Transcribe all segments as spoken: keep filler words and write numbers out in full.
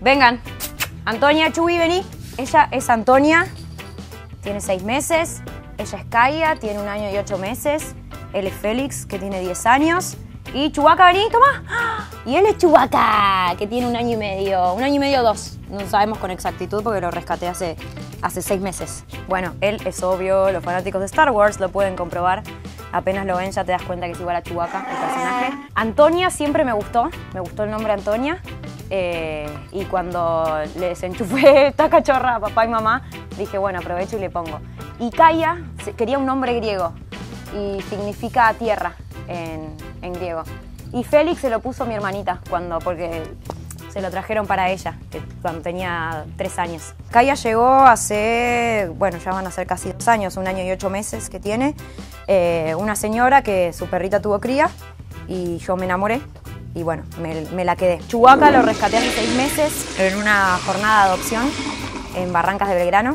Vengan. Antonia, Chuy, vení. Ella es Antonia, tiene seis meses. Ella es Kaya, tiene un año y ocho meses. Él es Félix, que tiene diez años. Y Chewbacca, vení, toma. Y él es Chewbacca, que tiene un año y medio, un año y medio o dos. No sabemos con exactitud porque lo rescaté hace, hace seis meses. Bueno, él es obvio, los fanáticos de Star Wars lo pueden comprobar. Apenas lo ven ya te das cuenta que es igual a Chewbacca, el personaje. Antonia siempre me gustó, me gustó el nombre Antonia. Eh, y cuando les enchufé esta cachorra a papá y mamá, dije, bueno, aprovecho y le pongo. Y Kaya quería un nombre griego y significa tierra en, en griego. Y Félix se lo puso mi hermanita, cuando, porque se lo trajeron para ella, que cuando tenía tres años. Kaya llegó hace, bueno, ya van a ser casi dos años, un año y ocho meses que tiene. Eh, una señora que su perrita tuvo cría y yo me enamoré. Y bueno, me, me la quedé. Chewbacca lo rescaté hace seis meses en una jornada de adopción en Barrancas de Belgrano.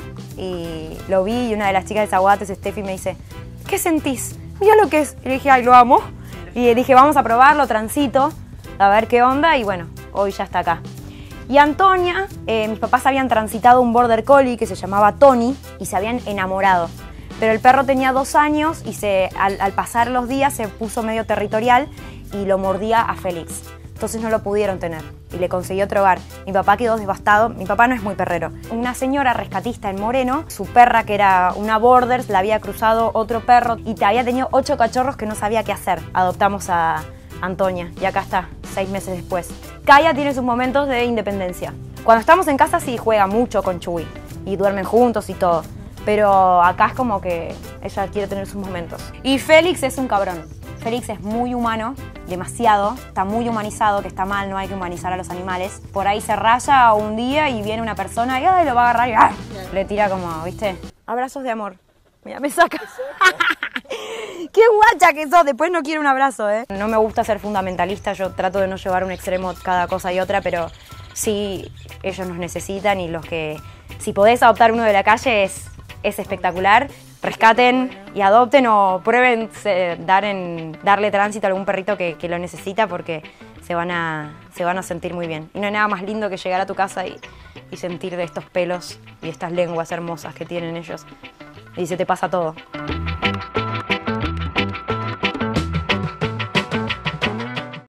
Y lo vi y una de las chicas de Zaguates, Steffi, me dice, ¿qué sentís? Mira lo que es. Y le dije, ay, lo amo. Y dije, vamos a probarlo, transito, a ver qué onda. Y bueno, hoy ya está acá. Y Antonia, eh, mis papás habían transitado un border collie que se llamaba Tony y se habían enamorado. Pero el perro tenía dos años y se, al, al pasar los días se puso medio territorial y lo mordía a Félix. Entonces no lo pudieron tener y le conseguí otro hogar. Mi papá quedó devastado. Mi papá no es muy perrero. Una señora rescatista en Moreno, su perra, que era una Borders, la había cruzado otro perro y te había tenido ocho cachorros que no sabía qué hacer. Adoptamos a Antonia y acá está, seis meses después. Kaya tiene sus momentos de independencia. Cuando estamos en casa sí juega mucho con Chuy y duermen juntos y todo. Pero acá es como que ella quiere tener sus momentos. Y Félix es un cabrón. Félix es muy humano, demasiado, está muy humanizado, que está mal, no hay que humanizar a los animales. Por ahí se raya un día y viene una persona y ay, lo va a agarrar y ¡ah! Le tira como, ¿viste? Abrazos de amor. Mira, me saca. ¡Qué guacha que sos! Después no quiero un abrazo, ¿eh? No me gusta ser fundamentalista, yo trato de no llevar un extremo cada cosa y otra, pero sí, ellos nos necesitan y los que... Si podés adoptar uno de la calle es, es espectacular. Rescaten y adopten o prueben eh, dar en, darle tránsito a algún perrito que, que lo necesita porque se van, a, se van a sentir muy bien. Y no hay nada más lindo que llegar a tu casa y, y sentir de estos pelos y estas lenguas hermosas que tienen ellos. Y se te pasa todo.